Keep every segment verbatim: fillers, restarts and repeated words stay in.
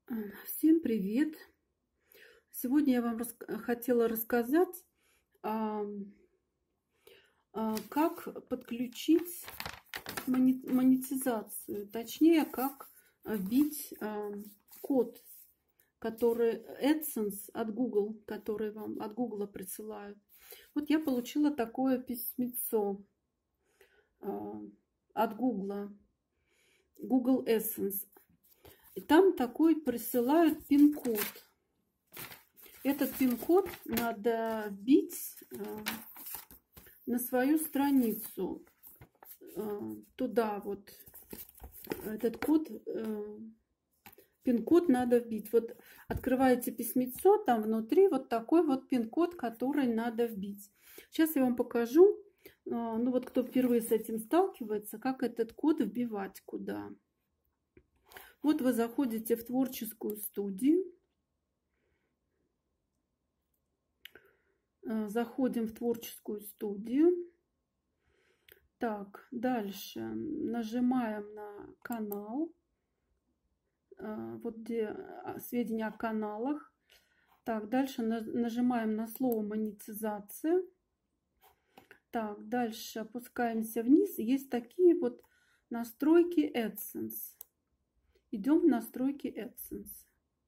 А, Всем привет! Сегодня я вам рас- хотела рассказать, а, а, как подключить мони- монетизацию, точнее, как вбить а, код, который AdSense от Google, который вам от Google присылают. Вот я получила такое письмецо а, от Google, Google AdSense. И там такой присылают пин-код. Этот пин-код надо вбить э, на свою страницу. Э, туда вот этот код, э, пин-код надо вбить. Вот открываете письмецо, там внутри вот такой вот пин-код, который надо вбить. Сейчас я вам покажу, э, ну вот кто впервые с этим сталкивается, как этот код вбивать куда. Вот вы заходите в творческую студию. Заходим в творческую студию. Так, дальше нажимаем на канал. Вот где сведения о каналах. Так, дальше нажимаем на слово монетизация. Так, дальше опускаемся вниз. Есть такие вот настройки AdSense. Идем в настройки AdSense.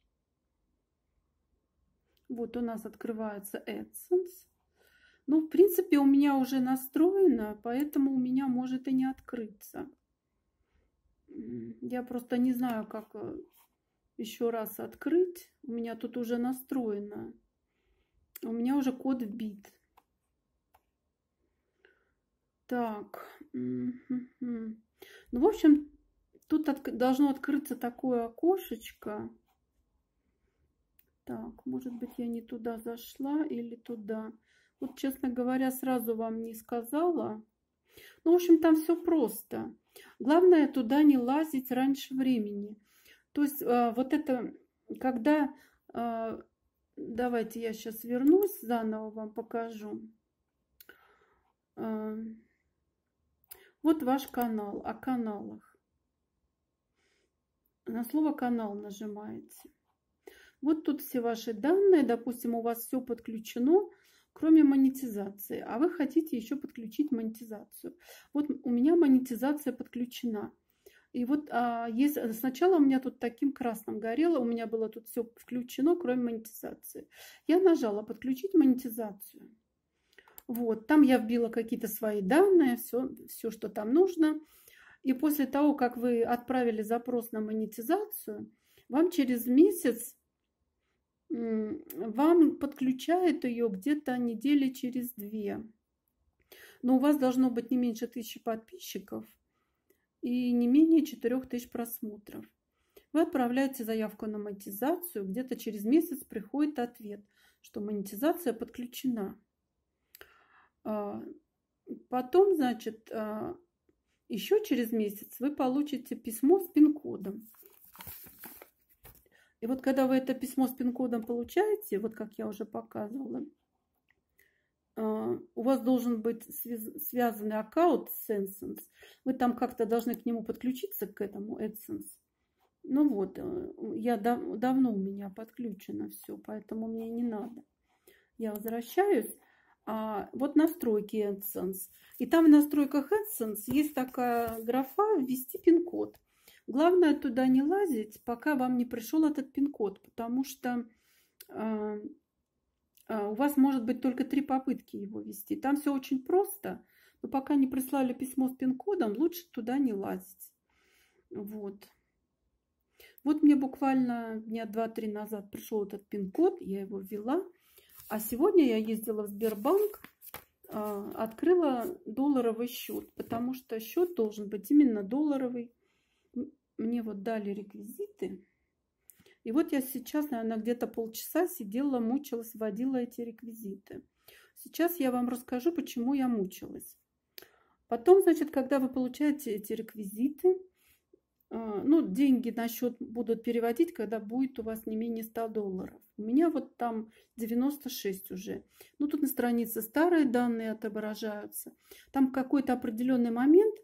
Вот у нас открывается AdSense. Ну, в принципе, у меня уже настроено, поэтому у меня может и не открыться. Я просто не знаю, как еще раз открыть. У меня тут уже настроено. У меня уже код вбит. Так. Ну, в общем, тут должно открыться такое окошечко. Так, может быть, я не туда зашла или туда. Вот, честно говоря, сразу вам не сказала. Ну, в общем, там все просто. Главное, туда не лазить раньше времени. То есть, вот это, когда... Давайте я сейчас вернусь, заново вам покажу. Вот ваш канал, о каналах. На слово «канал» нажимаете. Вот тут все ваши данные, допустим, у вас все подключено, кроме монетизации, а вы хотите еще подключить монетизацию. Вот у меня монетизация подключена. И вот а, есть, сначала у меня тут таким красным горело, у меня было тут все включено, кроме монетизации. Я нажала «Подключить монетизацию». Вот, там я вбила какие-то свои данные, все, все, что там нужно. И после того, как вы отправили запрос на монетизацию, вам через месяц вам подключают ее где-то недели через две. Но у вас должно быть не меньше тысячи подписчиков и не менее четырёх тысяч просмотров. Вы отправляете заявку на монетизацию, где-то через месяц приходит ответ, что монетизация подключена. Потом, значит, еще через месяц вы получите письмо с пин-кодом. И вот когда вы это письмо с пин-кодом получаете, вот как я уже показывала, у вас должен быть связанный аккаунт с AdSense. Вы там как-то должны к нему подключиться, к этому AdSense. Ну вот, я дав давно у меня подключено все, поэтому мне не надо. Я возвращаюсь. А, вот настройки AdSense. И там в настройках AdSense есть такая графа «Ввести пин-код». Главное туда не лазить, пока вам не пришел этот пин-код, потому что э, э, у вас может быть только три попытки его ввести. Там все очень просто, но пока не прислали письмо с пин-кодом, лучше туда не лазить. Вот. Вот мне буквально дня два-три назад пришел этот пин-код, я его ввела. А сегодня я ездила в Сбербанк, э, открыла долларовый счет, потому что счет должен быть именно долларовый. Мне вот дали реквизиты. И вот я сейчас, наверное, где-то полчаса сидела, мучилась, вводила эти реквизиты. Сейчас я вам расскажу, почему я мучилась. Потом, значит, когда вы получаете эти реквизиты, ну, деньги на счет будут переводить, когда будет у вас не менее ста долларов. У меня вот там девяносто шесть уже. Ну, тут на странице старые данные отображаются. Там в какой-то определенный момент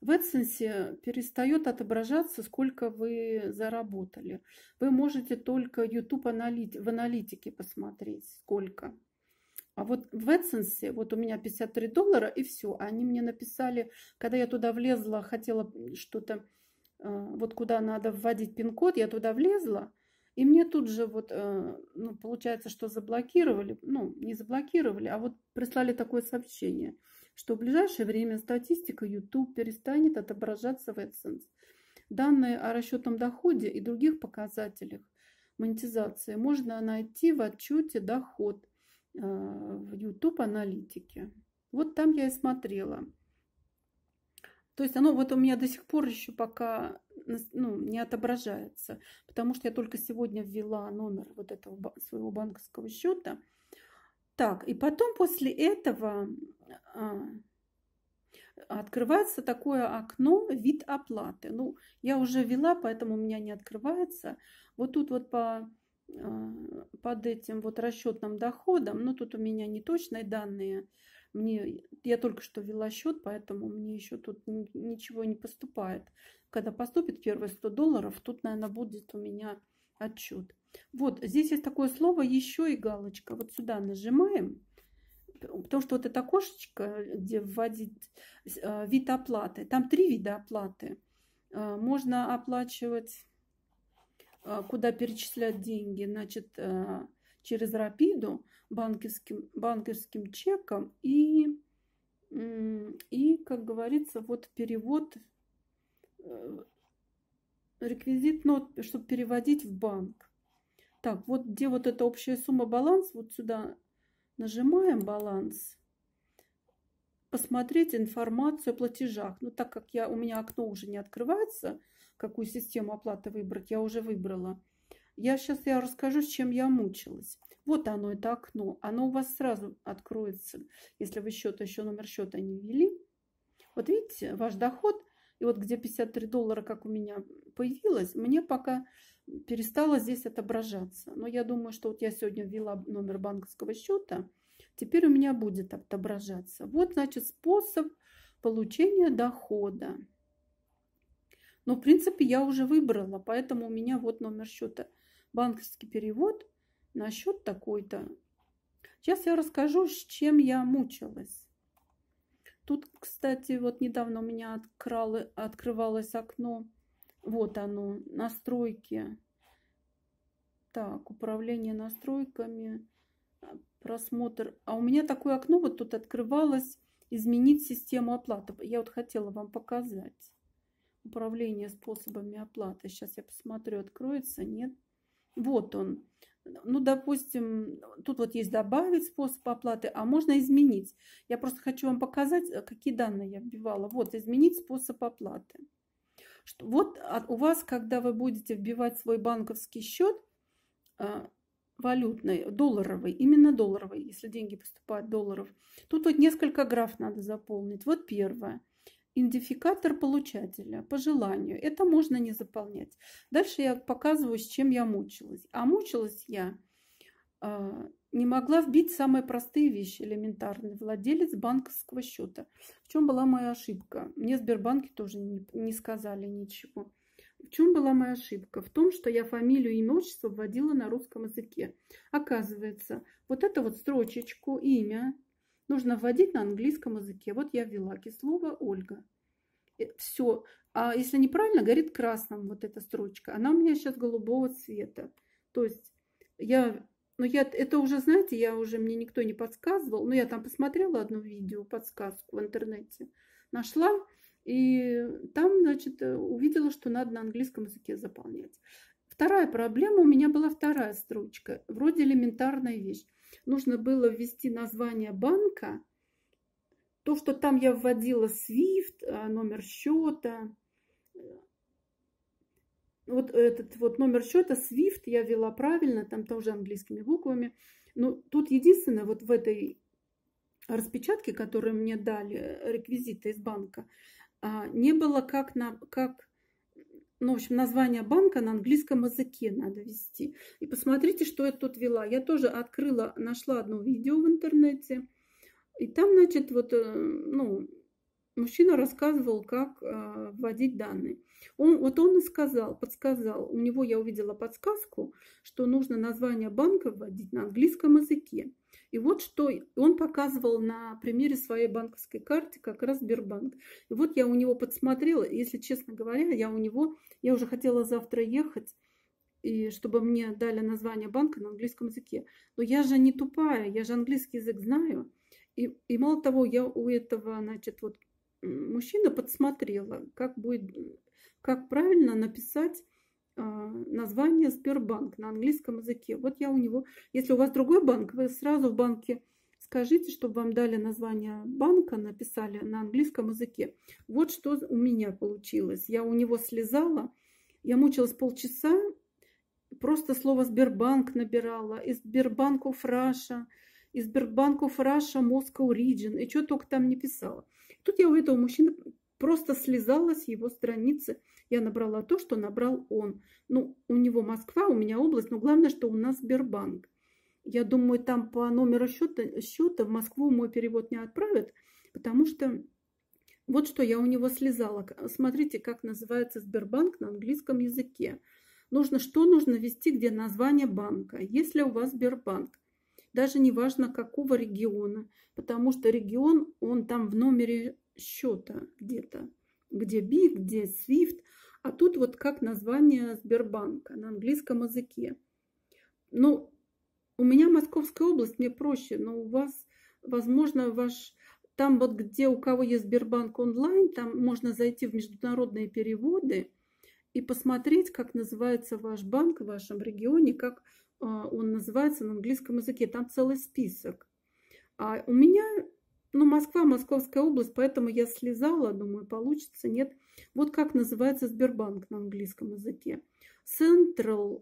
в AdSense перестает отображаться, сколько вы заработали. Вы можете только YouTube аналит... в аналитике посмотреть, сколько. А вот в AdSense, вот у меня пятьдесят три доллара и все. Они мне написали, когда я туда влезла, хотела что-то, вот куда надо вводить пин-код, я туда влезла, и мне тут же вот, ну, получается, что заблокировали, ну, не заблокировали, а вот прислали такое сообщение, что в ближайшее время статистика YouTube перестанет отображаться в AdSense. Данные о расчетном доходе и других показателях монетизации можно найти в отчете «Доход» в YouTube аналитике. Вот там я и смотрела. То есть оно вот у меня до сих пор еще пока, ну, не отображается, потому что я только сегодня ввела номер вот этого своего банковского счета. Так, и потом после этого а, открывается такое окно «Вид оплаты». Ну, я уже ввела, поэтому у меня не открывается. Вот тут вот по, под этим вот расчетным доходом, ну, тут у меня не точные данные. Мне, я только что ввела счет, поэтому мне еще тут ничего не поступает. Когда поступит первые сто долларов, тут, наверное, будет у меня отчет. Вот здесь есть такое слово «Еще» и галочка. Вот сюда нажимаем, потому что вот это окошечко, где вводить вид оплаты, там три вида оплаты. Можно оплачивать, куда перечислять деньги, значит, через Рапиду, банковским, банковским чеком и, и, как говорится, вот перевод, реквизит, нот, чтобы переводить в банк. Так, вот где вот эта общая сумма баланс, вот сюда нажимаем баланс, посмотреть информацию о платежах. Ну, так как я, у меня окно уже не открывается, какую систему оплаты выбрать, я уже выбрала. Я сейчас я расскажу, с чем я мучилась. Вот оно, это окно. Оно у вас сразу откроется, если вы счет, еще номер счета не ввели. Вот видите, ваш доход. И вот где пятьдесят три доллара, как у меня появилось, мне пока перестало здесь отображаться. Но я думаю, что вот я сегодня ввела номер банковского счета. Теперь у меня будет отображаться. Вот, значит, способ получения дохода. Но, в принципе, я уже выбрала, поэтому у меня вот номер счета. Банковский перевод на счет такой-то. Сейчас я расскажу, с чем я мучилась. Тут, кстати, вот недавно у меня открало, открывалось окно. Вот оно, настройки. Так, управление настройками, просмотр. А у меня такое окно вот тут открывалось. Изменить систему оплаты. Я вот хотела вам показать. Управление способами оплаты. Сейчас я посмотрю, откроется, нет. Вот он. Ну, допустим, тут вот есть добавить способ оплаты, а можно изменить. Я просто хочу вам показать, какие данные я вбивала. Вот, изменить способ оплаты. Что, вот у вас, когда вы будете вбивать свой банковский счет, валютный, долларовый, именно долларовый, если деньги поступают долларов, тут вот несколько граф надо заполнить. Вот первое. Идентификатор получателя по желанию. Это можно не заполнять. Дальше я показываю, с чем я мучилась. А мучилась я э, не могла вбить самые простые вещи, элементарные. Владелец банковского счета. В чем была моя ошибка? Мне в Сбербанке тоже не, не сказали ничего. В чем была моя ошибка? В том, что я фамилию, имя, отчество вводила на русском языке. Оказывается, вот эту вот строчечку, имя, нужно вводить на английском языке. Вот я ввела Кислова Ольга. Все. А если неправильно, горит красным вот эта строчка. Она у меня сейчас голубого цвета. То есть я... Ну, я это уже, знаете, я уже, мне никто не подсказывал. Но я там посмотрела одно видео, подсказку в интернете. Нашла. И там, значит, увидела, что надо на английском языке заполнять. Вторая проблема, у меня была вторая строчка. Вроде элементарная вещь. Нужно было ввести название банка. То, что там я вводила свифт, номер счета. Вот этот вот номер счета свифт я ввела правильно, там тоже английскими буквами. Но тут единственное, вот в этой распечатке, которую мне дали, реквизиты из банка, не было как, на, как ну, в общем, название банка на английском языке надо ввести. И посмотрите, что я тут ввела. Я тоже открыла, нашла одно видео в интернете. И там, значит, вот, ну, мужчина рассказывал, как э, вводить данные. Он, вот он и сказал, подсказал, у него я увидела подсказку, что нужно название банка вводить на английском языке. И вот что он показывал на примере своей банковской карты, как раз Сбербанк. И вот я у него подсмотрела, если честно говоря, я у него, я уже хотела завтра ехать, и чтобы мне дали название банка на английском языке. Но я же не тупая, я же английский язык знаю. И, и мало того, я у этого, значит, вот мужчина подсмотрела, как будет, как правильно написать название Сбербанк на английском языке. Вот я у него, если у вас другой банк, вы сразу в банке скажите, чтобы вам дали название банка, написали на английском языке. Вот что у меня получилось. Я у него слезала, я мучилась полчаса, просто слово Сбербанк набирала, из Сбербанк of Russia, из Сбербанк of Russia Moscow Region, и что только там не писала. Тут я у этого мужчины просто слезала с его страницы. Я набрала то, что набрал он. Ну, у него Москва, у меня область, но главное, что у нас Сбербанк. Я думаю, там по номеру счета, счета в Москву мой перевод не отправят, потому что вот что я у него слезала. Смотрите, как называется Сбербанк на английском языке. Нужно, что нужно ввести, где название банка. Если у вас Сбербанк, даже не важно какого региона, потому что регион, он там в номере счета где-то, где би, где свифт, а тут вот как название Сбербанка на английском языке. Ну, у меня Московская область, мне проще, но у вас, возможно, ваш, там вот где у кого есть Сбербанк онлайн, там можно зайти в международные переводы и посмотреть, как называется ваш банк в вашем регионе, как он называется на английском языке. Там целый список. А у меня, ну, Москва, Московская область, поэтому я слезала, думаю, получится, нет. Вот как называется Сбербанк на английском языке. Central,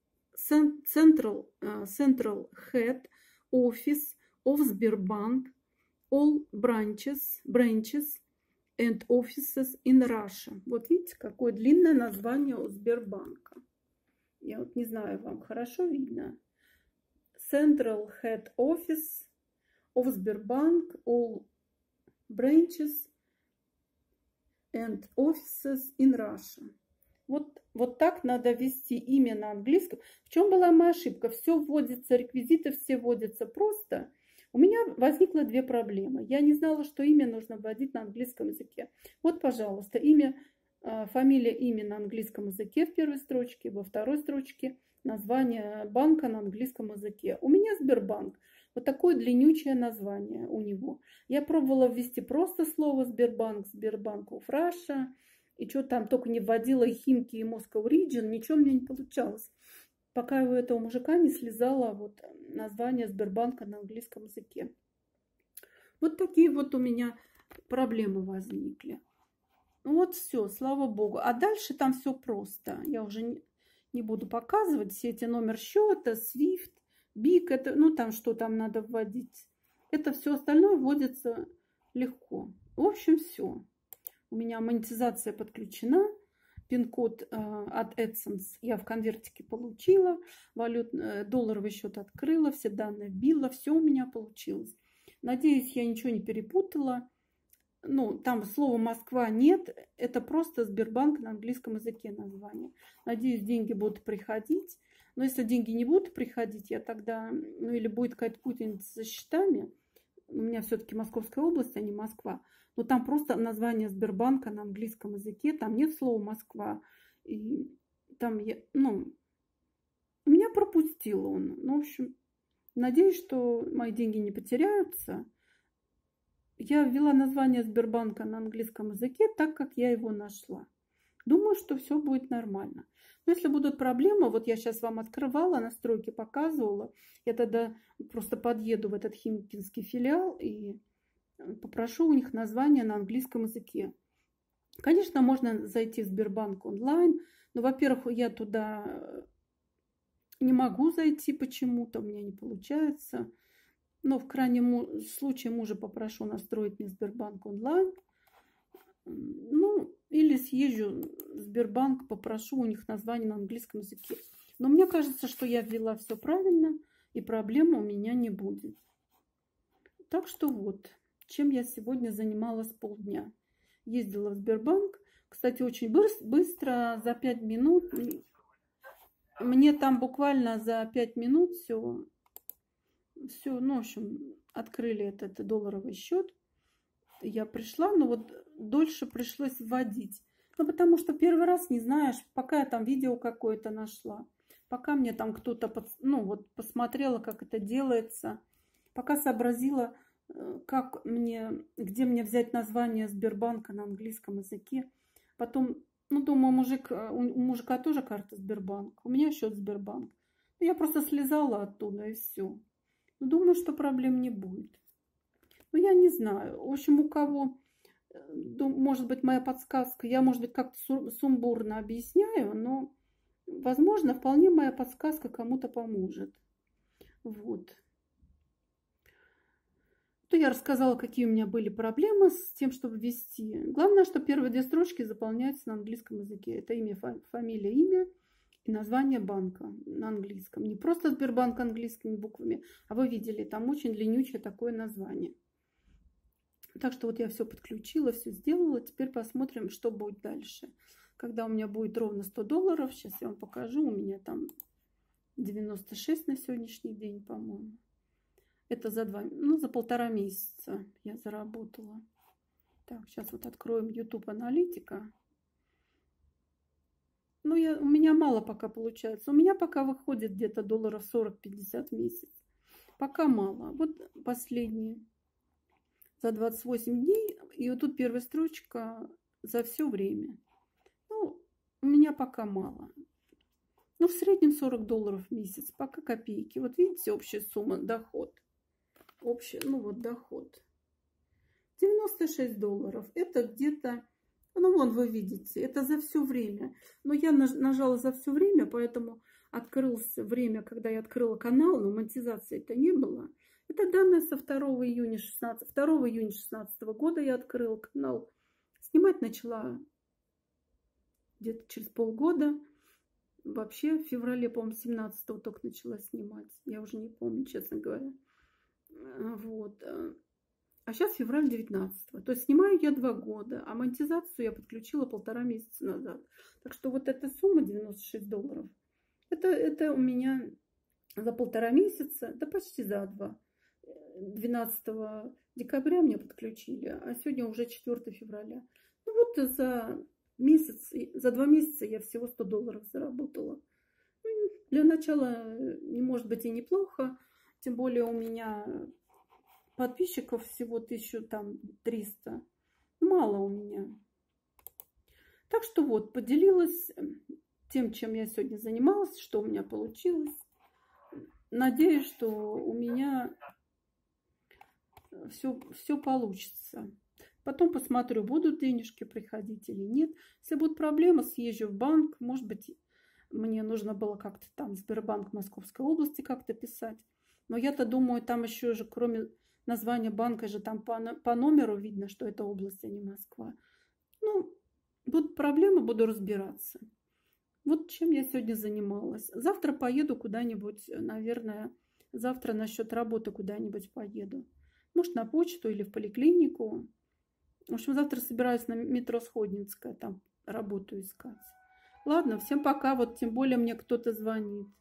Central, Central Head Office of Sberbank, all branches, branches and offices in Russia. Вот видите, какое длинное название у Сбербанка. Я вот не знаю, вам хорошо видно. Central Head Office of Sberbank, all branches and offices in Russia. Вот, вот так надо ввести имя на английском. В чем была моя ошибка? Все вводится, реквизиты все вводятся просто. У меня возникло две проблемы. Я не знала, что имя нужно вводить на английском языке. Вот, пожалуйста, имя, фамилия, имя на английском языке в первой строчке, во второй строчке название банка на английском языке. У меня Сбербанк. Вот такое длиннючее название у него. Я пробовала ввести просто слово Сбербанк, Сбербанк of Russia. И что там только не вводила и Химки, и Moscow Region, ничего у меня не получалось. Пока у этого мужика не слезала вот название Сбербанка на английском языке. Вот такие вот у меня проблемы возникли. Ну вот все, слава богу. А дальше там все просто. Я уже не, не буду показывать все эти номер счета, свифт, бик, это, ну там что там надо вводить. Это все остальное вводится легко. В общем, все. У меня монетизация подключена. Пин-код э, от AdSense я в конвертике получила. Валют, э, долларовый счет открыла. Все данные вбила. Все у меня получилось. Надеюсь, я ничего не перепутала. Ну, там слова Москва нет. Это просто Сбербанк на английском языке название. Надеюсь, деньги будут приходить. Но если деньги не будут приходить, я тогда... Ну, или будет какая-то путаница со счетами. У меня все-таки Московская область, а не Москва. Но там просто название Сбербанка на английском языке. Там нет слова Москва. И там я, ну, меня пропустил он. Ну, в общем, надеюсь, что мои деньги не потеряются. Я ввела название Сбербанка на английском языке так, как я его нашла. Думаю, что все будет нормально. Но если будут проблемы, вот я сейчас вам открывала, настройки показывала. Я тогда просто подъеду в этот химкинский филиал и попрошу у них название на английском языке. Конечно, можно зайти в Сбербанк онлайн, но, во-первых, я туда не могу зайти почему-то, у меня не получается. Но в крайнем случае мужа попрошу настроить мне Сбербанк онлайн. Ну, или съезжу в Сбербанк, попрошу у них название на английском языке. Но мне кажется, что я ввела все правильно, и проблем у меня не будет. Так что вот, чем я сегодня занималась полдня. ездила в Сбербанк. Кстати, очень быстро, за пять минут. Мне там буквально за пять минут все, все, ну, в общем, открыли этот, этот долларовый счет. Я пришла, но вот дольше пришлось вводить. Ну, потому что первый раз не знаешь, пока я там видео какое-то нашла, пока мне там кто-то, ну, вот посмотрела, как это делается, пока сообразила, как мне, где мне взять название Сбербанка на английском языке. Потом, ну, думаю, мужик, у мужика тоже карта Сбербанк, у меня счет Сбербанк. Я просто слезала оттуда и все. Думаю, что проблем не будет. Ну, я не знаю. В общем, у кого, может быть, моя подсказка, я, может быть, как-то сумбурно объясняю, но, возможно, вполне моя подсказка кому-то поможет. Вот. То я рассказала, какие у меня были проблемы с тем, чтобы ввести. Главное, что первые две строчки заполняются на английском языке. Это имя, фамилия, имя и название банка на английском. Не просто Сбербанк английскими буквами, а вы видели, там очень длиннючее такое название. Так что вот я все подключила, все сделала. Теперь посмотрим, что будет дальше. Когда у меня будет ровно сто долларов, сейчас я вам покажу, у меня там девяносто шесть на сегодняшний день, по-моему. Это за два, ну, за полтора месяца я заработала. Так, сейчас вот откроем YouTube аналитика. Ну, я, у меня мало пока получается. У меня пока выходит где-то долларов сорок-пятьдесят в месяц. Пока мало. Вот последние за двадцать восемь дней. И вот тут первая строчка за все время. Ну, у меня пока мало. Ну, в среднем сорок долларов в месяц. Пока копейки. Вот видите, общая сумма, доход. Общий, ну вот доход. девяносто шесть долларов. Это где-то, ну вон вы видите, это за все время. Но я нажала за все время, поэтому открылось время, когда я открыла канал, но монетизации это не было. Это данные со второго июня две тысячи шестнадцатого года я открыла канал. Снимать начала где-то через полгода. Вообще в феврале, по-моему, семнадцатого только начала снимать. Я уже не помню, честно говоря. Вот. А сейчас февраль девятнадцатого. То есть снимаю я два года, а монетизацию я подключила полтора месяца назад. Так что вот эта сумма девяносто шесть долларов, это, это у меня за полтора месяца, да почти за два. двенадцатого декабря мне подключили, а сегодня уже четвёртое февраля. Ну вот за месяц, за два месяца я всего сто долларов заработала. Для начала, не может быть, и неплохо. Тем более у меня подписчиков всего тысяча триста. Мало у меня. Так что вот, поделилась тем, чем я сегодня занималась, что у меня получилось. Надеюсь, что у меня все, все получится. Потом посмотрю, будут денежки приходить или нет. Если будут проблемы, съезжу в банк. Может быть, мне нужно было как-то там Сбербанк Московской области как-то писать. Но я-то думаю, там еще же, кроме названия банка, же там по, по номеру видно, что это область, а не Москва. Ну, будут проблемы, буду разбираться. Вот чем я сегодня занималась. Завтра поеду куда-нибудь, наверное, завтра насчет работы куда-нибудь поеду. Может, на почту или в поликлинику. В общем, завтра собираюсь на метро Сходнинская, там работу искать. Ладно, всем пока. Вот тем более мне кто-то звонит.